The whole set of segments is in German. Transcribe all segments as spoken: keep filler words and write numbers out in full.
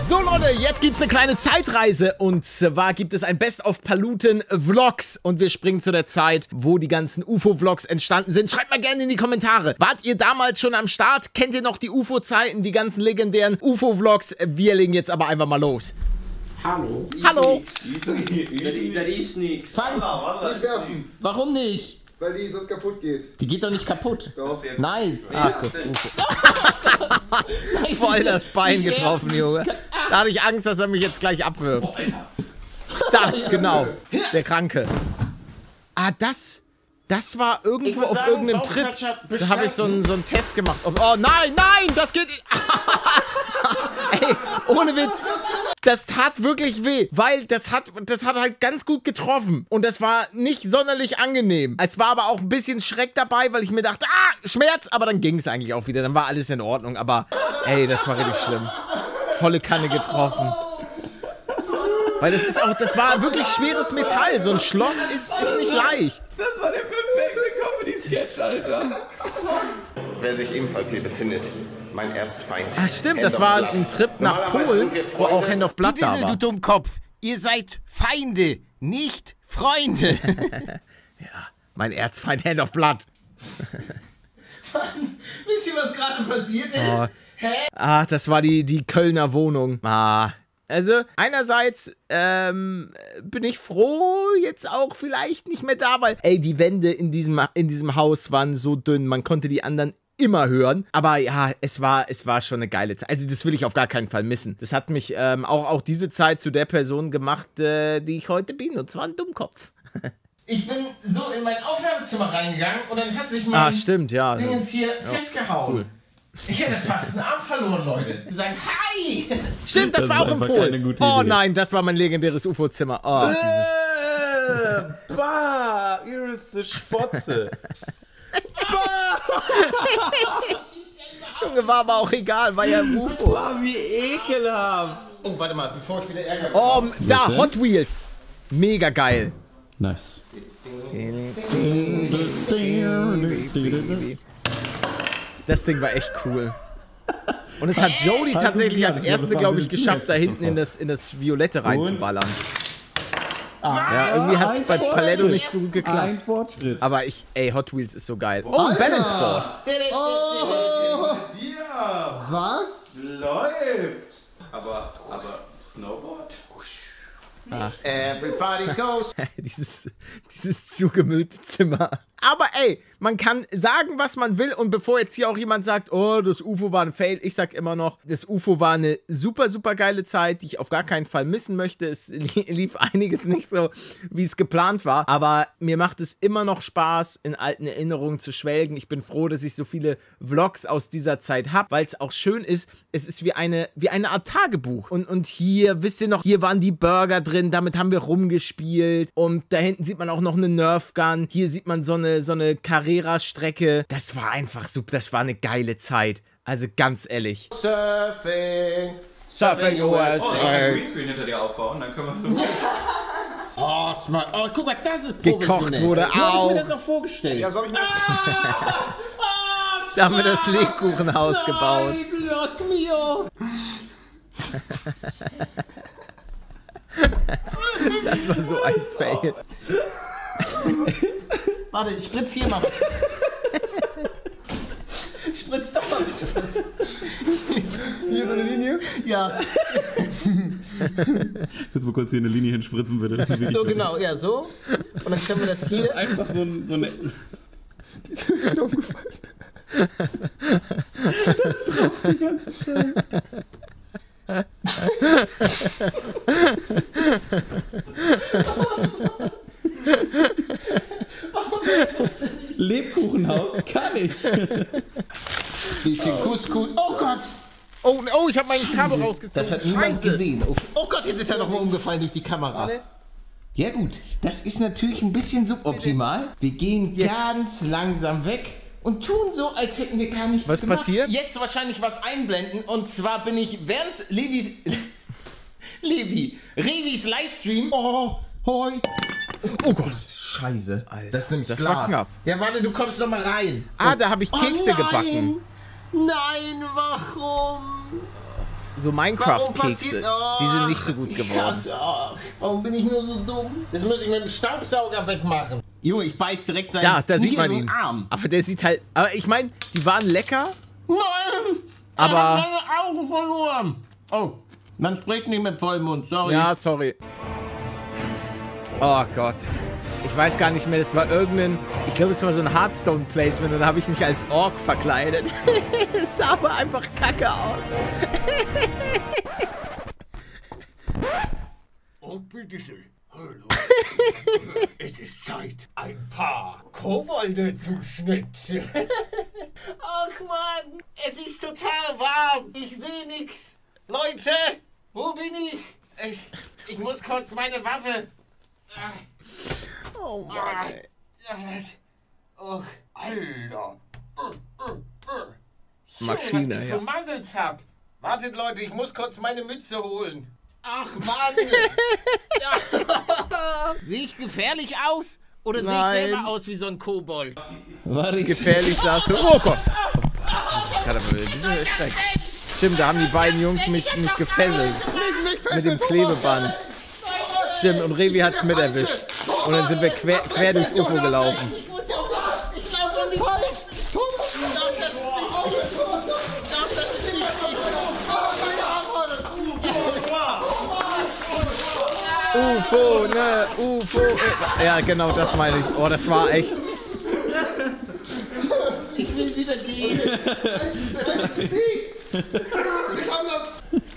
So Leute, jetzt gibt's eine kleine Zeitreise und zwar gibt es ein Best of Paluten Vlogs und wir springen zu der Zeit, wo die ganzen U F O-Vlogs entstanden sind. Schreibt mal gerne in die Kommentare. Wart ihr damals schon am Start? Kennt ihr noch die U F O-Zeiten, die ganzen legendären U F O-Vlogs? Wir legen jetzt aber einfach mal los. Hallo. Hallo. Da ist nichts. Fang, nicht werfen, Warum nicht? weil die sonst kaputt geht. Die geht doch nicht kaputt. Doch. Nein. Ach, das U F O. Voll das Bein getroffen, Junge. Da hatte ich Angst, dass er mich jetzt gleich abwirft. Da, genau. Der Kranke. Ah, das... Das war irgendwo auf sagen, irgendeinem Trip. Da habe ich so einen, so einen Test gemacht. Oh nein, nein, das geht... Ey, ohne Witz. Das tat wirklich weh, weil das hat, das hat halt ganz gut getroffen. Und das war nicht sonderlich angenehm. Es war aber auch ein bisschen Schreck dabei, weil ich mir dachte, ah, Schmerz. Aber dann ging es eigentlich auch wieder. Dann war alles in Ordnung. Aber ey, das war richtig schlimm. Volle Kanne getroffen. Weil das ist auch, das war wirklich schweres Metall. So ein Schloss ist, ist nicht leicht. Das war der perfekte Comedy-Sketch, Alter. Wer sich ebenfalls hier befindet, mein Erzfeind. Ach stimmt, das war ein Trip nach Polen, wo auch Hand of Blood da war. Du Dummkopf, ihr seid Feinde, nicht Freunde. Ja, mein Erzfeind Hand of Blood. Mann, wisst ihr, was gerade passiert ist? Oh. Hä? Ah, das war die, die Kölner Wohnung. Ah. Also, einerseits ähm, bin ich froh, jetzt auch vielleicht nicht mehr da, weil, ey, die Wände in diesem, in diesem Haus waren so dünn, man konnte die anderen immer hören. Aber ja, es war, es war schon eine geile Zeit. Also, das will ich auf gar keinen Fall missen. Das hat mich ähm, auch, auch diese Zeit zu der Person gemacht, äh, die ich heute bin, und zwar ein Dummkopf. Ich bin so in mein Aufnahmezimmer reingegangen und dann hat sich mein ah, stimmt, ja. Dingens hier ja, festgehauen. Cool. Ich hätte fast einen Arm verloren, Leute. Die sagen, hi! Stimmt, das, das war auch in Polen. Oh nein, das war mein legendäres U F O-Zimmer. Oh, äh, bah, übelste Spotze. Junge, war aber auch egal, war ja im U F O. Boah, wie ekelhaft. Oh, warte mal, bevor ich wieder Ärger Oh, da, Hot Wheels. Mega geil. Nice. Das Ding war echt cool. Und es hat Jodie tatsächlich als erste, glaube ich, geschafft, da hinten in das, in das Violette reinzuballern. Ja, irgendwie hat es bei Paletto nicht so gut geklappt. Aber ich, ey, Hot Wheels ist so geil. Oh, ein Balance Board. Oh, ja. Was? Läuft. Aber, aber Snowboard? Ach. Everybody goes. dieses, dieses zugemüllte Zimmer. Aber ey, man kann sagen, was man will. Und bevor jetzt hier auch jemand sagt, oh, das U F O war ein Fail, ich sag immer noch, das U F O war eine super, super geile Zeit, die ich auf gar keinen Fall missen möchte. Es lief einiges nicht so, wie es geplant war. Aber mir macht es immer noch Spaß, in alten Erinnerungen zu schwelgen. Ich bin froh, dass ich so viele Vlogs aus dieser Zeit habe, weil es auch schön ist. Es ist wie eine, wie eine Art Tagebuch. Und, und hier, wisst ihr noch, hier waren die Burger drin, damit haben wir rumgespielt. Und da hinten sieht man auch noch eine Nerf Gun. Hier sieht man so eine, so eine Carrera-Strecke. Das war einfach super, das war eine geile Zeit. Also ganz ehrlich. Surfing. Surfing U S Oh, A. Greenscreen hinter dir aufbauen, dann können wir so... Oh, smart. Oh, guck mal, das ist gekocht wurde so auch. Ich mir das auch vorgestellt. Ja, so hab ich mir Ah! Da haben wir das Lebkuchenhaus gebaut. Nein, Dios mio. Das war so ein Fail. Warte, ich spritz hier mal was. Spritz doch mal bitte was. Hier so eine Linie? Ja. Jetzt mal kurz hier eine Linie hinspritzen, bitte. So genau, ja, so. Und dann können wir das hier... Einfach so, ein, so eine... Die ist aufgefallen. Das tropft die ganze Zeit. Lebkuchenhaus kann ich. Bisschen Couscous. Oh Gott! Oh, oh, ich habe mein Kabel rausgezogen. Das hat niemand Scheiße. gesehen. Oh, oh Gott, jetzt ist er nochmal umgefallen durch die Kamera. Ja gut, das ist natürlich ein bisschen suboptimal. Wir gehen Jetzt. ganz langsam weg und tun so, als hätten wir gar nichts Was gemacht. passiert? Jetzt wahrscheinlich was einblenden und zwar bin ich während Levis... Levi, Revis Livestream... Oh, hoi. Oh Gott. Scheiße. Alter, das ist nämlich das Glas. war knapp. Ja, warte, du kommst noch mal rein. Ah, da habe ich Kekse oh, nein. gebacken. Nein, warum? so Minecraft-Kekse. Oh, Die sind nicht so gut geworden. Krass, oh, warum bin ich nur so dumm? Das muss ich mit dem Staubsauger wegmachen. Junge, ich beiß direkt seinen Ja, da sieht hier man so ihn. Arm. Aber der sieht halt. Aber ich meine, die waren lecker. Nein! Aber- Er hat meine Augen verloren. Oh, man spricht nicht mit Vollmund, sorry. Ja, sorry. Oh Gott. Ich weiß gar nicht mehr, das war irgendein, ich glaube, es war so ein Hearthstone-Placement und da habe ich mich als Ork verkleidet. Es sah aber einfach kacke aus. Oh, bitteschön. Hallo. Es ist Zeit, ein paar Kobolde zu schnitzen. Ach Mann, es ist total warm. Ich sehe nix. Leute, wo bin ich? Ich, ich muss kurz meine Waffe. Oh Mann, ey. Oh, Alter. schön, Maschine, was ich ja. für Muzzles hab. Wartet Leute, ich muss kurz meine Mütze holen. Ach Mann. Ja. Sehe ich gefährlich aus? Oder sehe ich Nein. selber aus wie so ein Kobold? Gefährlich sahst du. Oh Gott. Ich gerade aber ein bisschen erschreckt. Stimmt, da haben die beiden Jungs mich, mich gefesselt. Mit dem Klebeband. Stimmt, und Revi hat's mit erwischt. Und dann sind wir quer, quer durchs U F O gelaufen. Ich muss ja auch nicht. Ich glaube doch nicht falsch. Doch, das ist nicht. Doch, das ist nicht. U F O, ne, U F O. Äh, ja, genau, das meine ich. Oh, das war echt. Ich will wieder gehen. Wir haben das.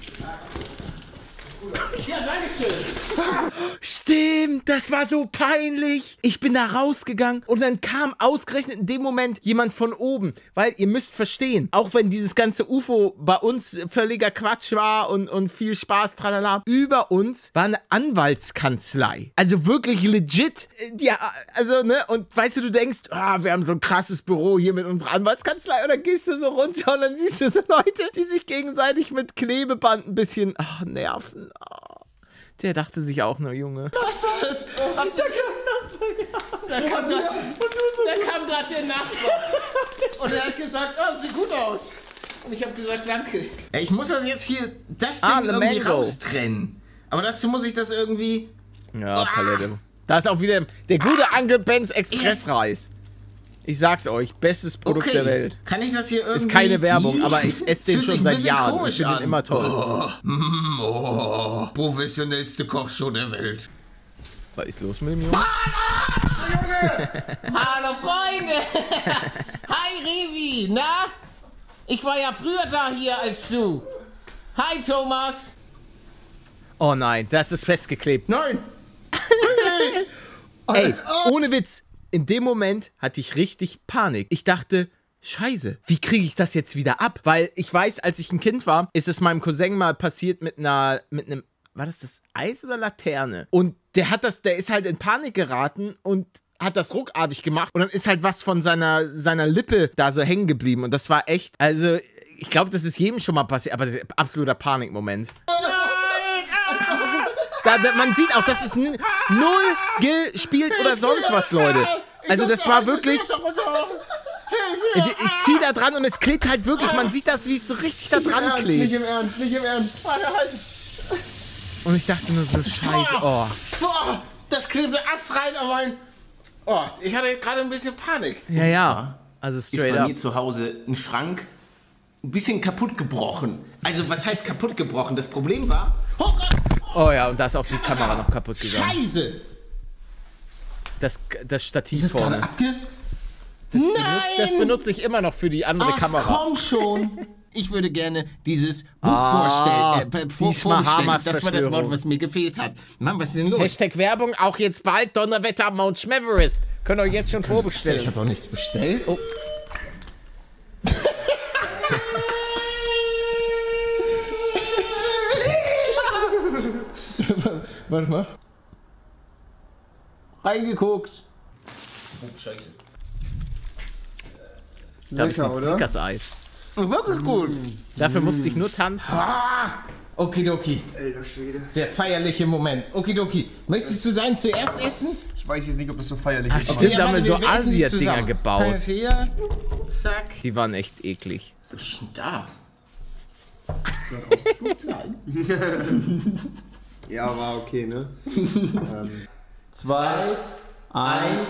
Ja, danke schön. Stimmt, das war so peinlich. Ich bin da rausgegangen und dann kam ausgerechnet in dem Moment jemand von oben. Weil ihr müsst verstehen, auch wenn dieses ganze U F O bei uns völliger Quatsch war und, und viel Spaß, tralala, über uns war eine Anwaltskanzlei. Also wirklich legit. Ja, also, ne, und weißt du, du denkst, ah, wir haben so ein krasses Büro hier mit unserer Anwaltskanzlei und dann gehst du so runter und dann siehst du so Leute, die sich gegenseitig mit Klebeband ein bisschen, ach, nerven. Ah. Der dachte sich auch nur, Junge. Was war das? Habt ihr Da kam grad- da kam gerade der Nachbar. Und er hat gesagt, oh, sieht gut aus. Und ich habe gesagt, danke. Ich muss das jetzt hier, das Ding Ah, the irgendwie mango. raustrennen. Aber dazu muss ich das irgendwie... Ja, Palette. Da ist auch wieder der gute Uncle Ben's Expressreis. Ich sag's euch, bestes Produkt der Welt. Kann ich das hier irgendwie... Ist keine Werbung, aber ich esse den Fühlt schon sich ein seit bisschen Jahren. Ich komisch finde den an. immer toll. Oh, mm, oh, professionellste Kochshow der Welt. Was ist los mit dem Jungen? Hallo Freunde! Hi Revi, na? Ich war ja früher da hier als du. Hi Thomas. Oh nein, das ist festgeklebt. Nein. Ey, ohne Witz. In dem Moment hatte ich richtig Panik. Ich dachte, Scheiße, wie kriege ich das jetzt wieder ab? Weil ich weiß, als ich ein Kind war, ist es meinem Cousin mal passiert mit einer, mit einem, war das das Eis oder Laterne? Und der hat das, der ist halt in Panik geraten und hat das ruckartig gemacht und dann ist halt was von seiner, seiner Lippe da so hängen geblieben und das war echt, also ich glaube, das ist jedem schon mal passiert, aber absoluter Panikmoment. Da, da, man sieht auch, das ist n- null gespielt oder sonst was, Leute. Also das war wirklich... Ich, ich zieh da dran und es klebt halt wirklich, man sieht das, wie es so richtig da dran Ernst, nicht klebt. im Ernst, nicht im Ernst. Und ich dachte nur so, scheiße, oh. Boah, das klebt ein Ast rein auf mein... Oh, ich hatte gerade ein bisschen Panik. Ja, ja, also Ist straight bei up. mir zu Hause ein Schrank ein bisschen kaputt gebrochen. Also was heißt kaputt gebrochen? Das Problem war... Oh Gott! Oh ja, und da ist auch die Kamera noch kaputt gegangen. Scheiße! Das, das Stativ Ist das gerade vorne. abge... Das, Nein! benut- das benutze ich immer noch für die andere Ach, Kamera. komm schon! Ich würde gerne dieses Buch Ah, vorstellen, äh, vor, die Schmahamas vorbestellen. Das war das Wort, Verschwörung. was mir gefehlt hat. Mann, was ist denn los? Hashtag Werbung, auch jetzt bald Donnerwetter am Mount Schmeverest. Könnt ihr euch jetzt schon vorbestellen. Ich habe doch nichts bestellt. Oh. Warte mal. Reingeguckt. Oh, scheiße. Da habe ich ein Lecker, oder? Snickers-Eis. Wirklich gut. Dafür musste ich nur tanzen. Ah, okidoki. Alter Schwede. Der feierliche Moment. Okidoki. Möchtest du deinen zuerst essen? Ich weiß jetzt nicht, ob das so feierlich Ach, ist. stimmt, da haben wir warte, so wir essen Asia-Dinger zusammen. gebaut. Eins hier. Zack. Die waren echt eklig. Was ist denn da? Gut klein. Ja, war okay, ne? ähm. Zwei, eins.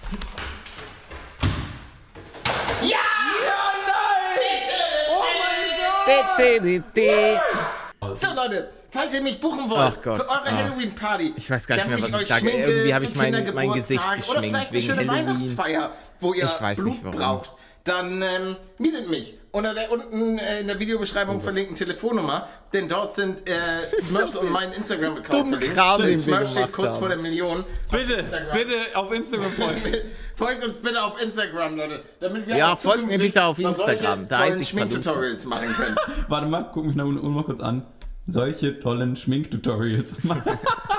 Ja! Ja, nein! Oh De, de, de, de. So, Leute, falls ihr mich buchen wollt Ach Gott. für eure Ah. Halloween-Party. Ich weiß gar nicht damit mehr, was ich euch da... schminke Irgendwie habe ich für mein, mein Kindergeburtstag Gesicht oder geschminkt vielleicht eine wegen schöne Halloween. Weihnachtsfeier, wo ihr Ich weiß Blut nicht, warum. braucht. Dann ähm, mietet mich. Unter der unten äh, in der Videobeschreibung verlinkten Telefonnummer, denn dort sind äh, Smurfs und mein Instagram-Account Dummen verlinkt. Kram, den wir Smurf steht gemacht kurz haben. vor der Million. Bitte, Instagram. bitte auf Instagram folgen. Folgt uns bitte auf Instagram, Leute. Damit wir Ja, auch folgt mir zukünftig bitte auf noch solche Instagram, da heiße tollen ich Schminktutorials machen können. Warte mal, guck mich noch unten mal kurz an. Solche tollen Schminktutorials machen.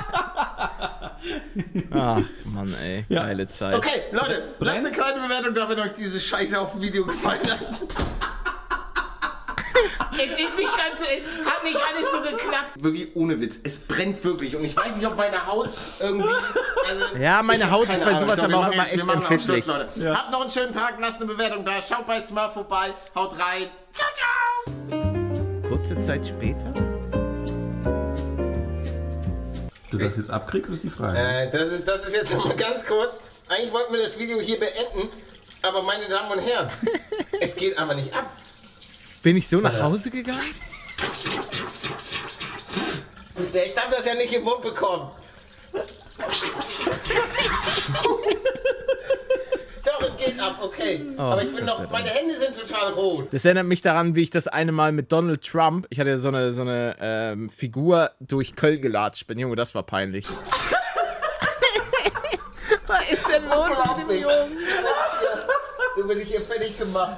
Ach, Mann, ey. Ja. Geile Zeit. Okay, Leute, lasst eine kleine Bewertung da, wenn euch diese Scheiße auf dem Video gefallen hat. Es ist nicht ganz so, es hat nicht alles so geklappt. Wirklich ohne Witz, es brennt wirklich und ich weiß nicht, ob meine Haut irgendwie... Also, Ja, meine ich hab Haut keine ist bei Ahnung. sowas So, wir aber auch machen immer jetzt- wir echt machen auch empfindlich. Schluss, Leute. Ja. Habt noch einen schönen Tag, lasst eine Bewertung da, schaut bei Smurf vorbei, haut rein. Ciao, ciao! Kurze Zeit später? Du das jetzt abkriegst, ist die Frage. Äh, das ist, das ist jetzt noch mal ganz kurz. Eigentlich wollten wir das Video hier beenden, aber meine Damen und Herren, es geht aber nicht ab. Bin ich so nach Hause gegangen? Ich darf das ja nicht im Mund bekommen. Doch, es geht ab, okay. aber ich bin Gott sei noch, meine Hände sind total rot. Das erinnert mich daran, wie ich das eine Mal mit Donald Trump, ich hatte so eine, so eine ähm, Figur durch Köln gelatscht bin. Junge, das war peinlich. Was ist denn los mit dem Jungen? So bin ich hier fertig gemacht.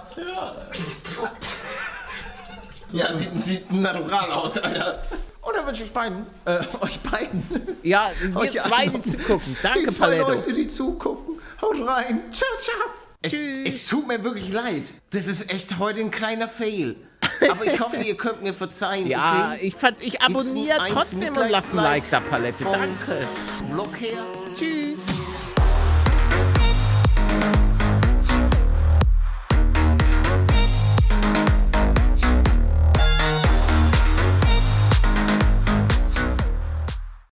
Ja, sieht, sieht natural aus, Alter. Oder wünsche ich beiden, äh, euch beiden. Ja, wir Euch zwei, allen. die zugucken. Danke, Die zwei Paletto. Leute, die zugucken. Haut rein. Ciao, ciao. Es, Tschüss. es tut mir wirklich leid. Das ist echt heute ein kleiner Fail. Aber ich hoffe, ihr könnt mir verzeihen. Ja, okay? ich, fand- ich abonniere Gibt's ein trotzdem und lass ein Mitleids-Like Like da, Palette. vom Danke. Vlog her. Tschüss.